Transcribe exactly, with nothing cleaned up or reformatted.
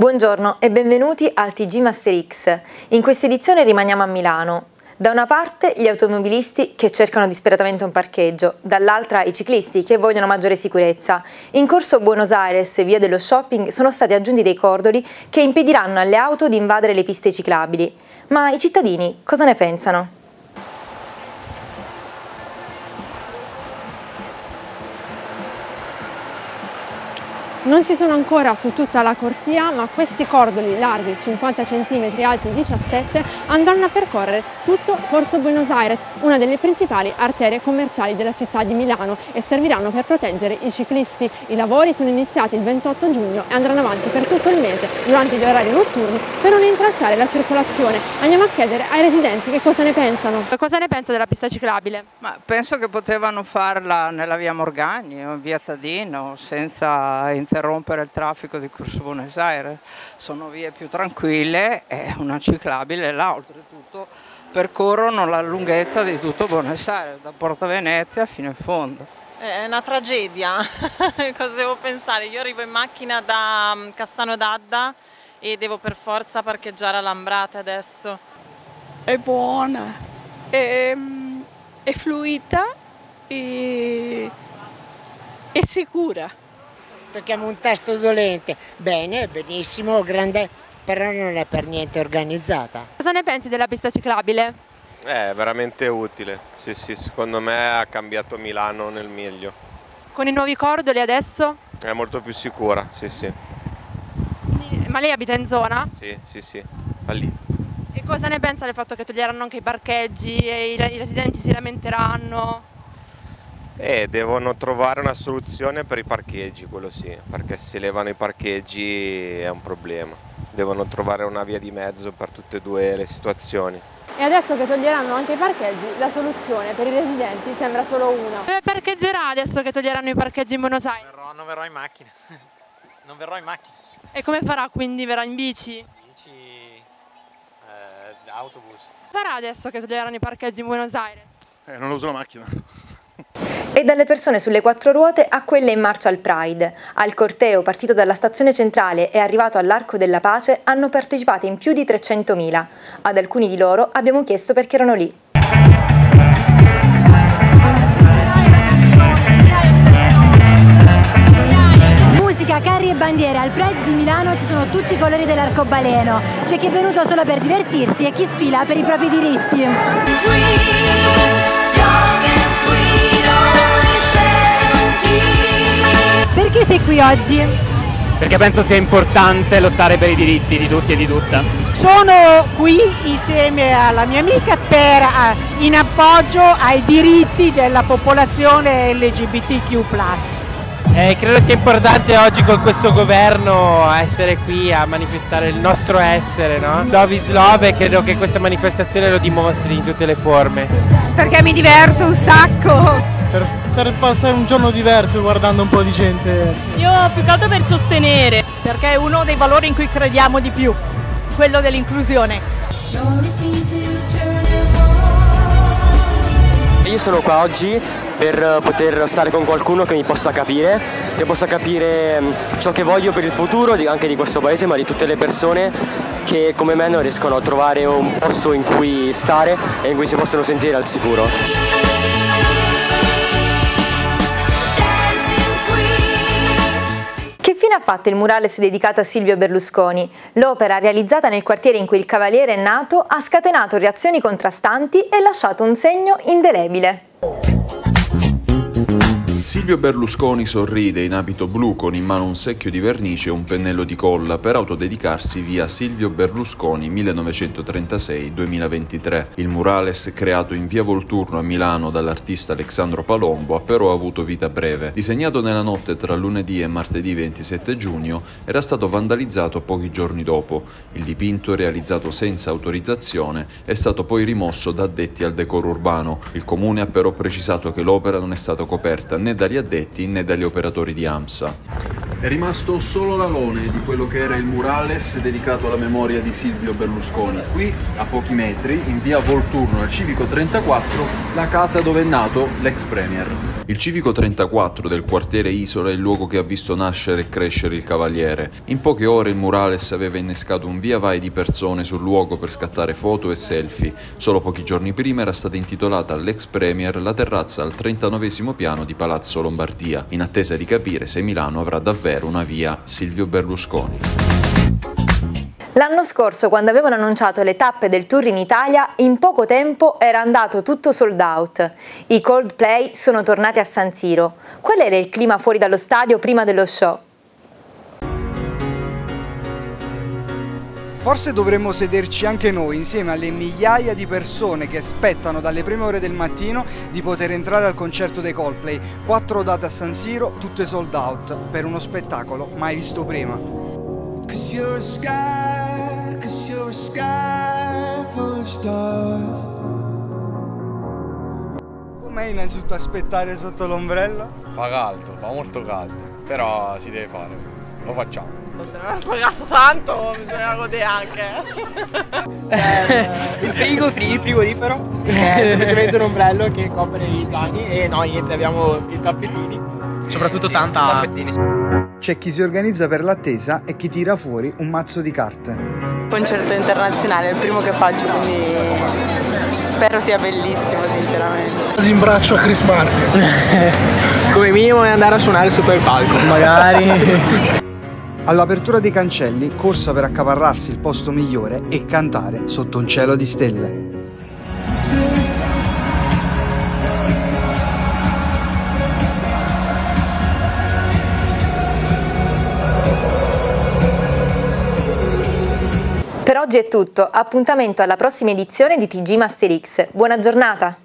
Buongiorno e benvenuti al T G Master X. In questa edizione rimaniamo a Milano. Da una parte gli automobilisti che cercano disperatamente un parcheggio, dall'altra i ciclisti che vogliono maggiore sicurezza. In corso Buenos Aires, via dello shopping, sono stati aggiunti dei cordoli che impediranno alle auto di invadere le piste ciclabili. Ma i cittadini cosa ne pensano? Non ci sono ancora su tutta la corsia, ma questi cordoli larghi cinquanta centimetri, alti diciassette, andranno a percorrere tutto Corso Buenos Aires, una delle principali arterie commerciali della città di Milano, e serviranno per proteggere i ciclisti. I lavori sono iniziati il ventotto giugno e andranno avanti per tutto il mese durante gli orari notturni per non intralciare la circolazione. Andiamo a chiedere ai residenti che cosa ne pensano. Cosa ne pensa della pista ciclabile? Ma penso che potevano farla nella via Morgagni o in via Tadino senza interrompere il traffico di Corso Buenos Aires. Sono vie più tranquille e una ciclabile là, oltretutto percorrono la lunghezza di tutto Buenos Aires, da Porta Venezia fino in fondo. È una tragedia. Cosa devo pensare? Io arrivo in macchina da Cassano d'Adda e devo per forza parcheggiare a Lambrate adesso. È buona, è, è fluida e è sicura. Tocchiamo un tasto dolente, bene, benissimo, grande, però non è per niente organizzata. Cosa ne pensi della pista ciclabile? È veramente utile, sì sì, secondo me ha cambiato Milano nel meglio. Con i nuovi cordoli adesso? È molto più sicura, sì sì. Ma lei abita in zona? Sì, sì, sì, va lì. E cosa ne pensa del fatto che toglieranno anche i parcheggi e i, i residenti si lamenteranno? Eh, devono trovare una soluzione per i parcheggi, quello sì, perché se levano i parcheggi è un problema. Devono trovare una via di mezzo per tutte e due le situazioni. E adesso che toglieranno anche i parcheggi, la soluzione per i residenti sembra solo una. Dove parcheggerà adesso che toglieranno i parcheggi in Buenos Aires? Verrò, non verrò in macchina, non verrò in macchina. E come farà quindi? Verrà in bici? Bici, eh, autobus. Farà adesso che toglieranno i parcheggi in Buenos Aires? Eh, non uso la macchina. E dalle persone sulle quattro ruote a quelle in marcia al Pride. Al corteo partito dalla stazione centrale e arrivato all'Arco della Pace hanno partecipato in più di trecentomila. Ad alcuni di loro abbiamo chiesto perché erano lì. Musica, carri e bandiere. Al Pride di Milano ci sono tutti i colori dell'arcobaleno. C'è chi è venuto solo per divertirsi e chi sfila per i propri diritti. Perché sei qui oggi? Perché penso sia importante lottare per i diritti di tutti e di tutta. Sono qui insieme alla mia amica per, uh, in appoggio ai diritti della popolazione L G B T Q plus. Eh, credo sia importante oggi con questo governo essere qui a manifestare il nostro essere, no? Love is love, e credo che questa manifestazione lo dimostri in tutte le forme. Perché mi diverto un sacco. Per, per passare un giorno diverso guardando un po' di gente. Io più che altro per sostenere, perché è uno dei valori in cui crediamo di più, quello dell'inclusione. Io sono qua oggi per poter stare con qualcuno che mi possa capire, che possa capire ciò che voglio per il futuro anche di questo paese, ma di tutte le persone che come me non riescono a trovare un posto in cui stare e in cui si possono sentire al sicuro. Che fine ha fatto il murales dedicato a Silvio Berlusconi? L'opera, realizzata nel quartiere in cui il cavaliere è nato, ha scatenato reazioni contrastanti e lasciato un segno indelebile. Silvio Berlusconi sorride in abito blu con in mano un secchio di vernice e un pennello di colla per autodedicarsi via Silvio Berlusconi millenovecentotrentasei duemilaventitré. Il murales, creato in via Volturno a Milano dall'artista Alexandro Palombo, ha però avuto vita breve. Disegnato nella notte tra lunedì e martedì ventisette giugno, era stato vandalizzato pochi giorni dopo. Il dipinto, realizzato senza autorizzazione, è stato poi rimosso da addetti al decoro urbano. Il comune ha però precisato che l'opera non è stata coperta né dagli addetti né dagli operatori di AMSA. È rimasto solo l'alone di quello che era il murales dedicato alla memoria di Silvio Berlusconi. Qui, a pochi metri, in via Volturno al Civico trentaquattro, la casa dove è nato l'ex premier. Il Civico trentaquattro del quartiere Isola è il luogo che ha visto nascere e crescere il Cavaliere. In poche ore il murales aveva innescato un via vai di persone sul luogo per scattare foto e selfie. Solo pochi giorni prima era stata intitolata all'ex premier la terrazza al trentanovesimo piano di Palazzo Lombardia, in attesa di capire se Milano avrà davvero una via Silvio Berlusconi. L'anno scorso, quando avevano annunciato le tappe del tour in Italia, in poco tempo era andato tutto sold out. I Coldplay sono tornati a San Siro. Qual era il clima fuori dallo stadio prima dello show? Forse dovremmo sederci anche noi insieme alle migliaia di persone che aspettano dalle prime ore del mattino di poter entrare al concerto dei Coldplay. Quattro date a San Siro, tutte sold out, per uno spettacolo mai visto prima. Com'è innanzitutto aspettare sotto l'ombrello? Fa caldo, fa molto caldo, però si deve fare, lo facciamo. Se non ho pagato tanto bisogna godere anche. Eh, il frigo, il frigorifero, è semplicemente un ombrello che copre i danni e no, niente, abbiamo i tappetini. Soprattutto sì, tanta... tappetini. C'è chi si organizza per l'attesa e chi tira fuori un mazzo di carte. Concerto internazionale, è il primo che faccio, quindi spero sia bellissimo sinceramente. Quasi in braccio a Chris Martin. Come minimo è andare a suonare su quel palco. Magari. All'apertura dei cancelli, corsa per accaparrarsi il posto migliore e cantare sotto un cielo di stelle. Per oggi è tutto, appuntamento alla prossima edizione di T G Master X. Buona giornata!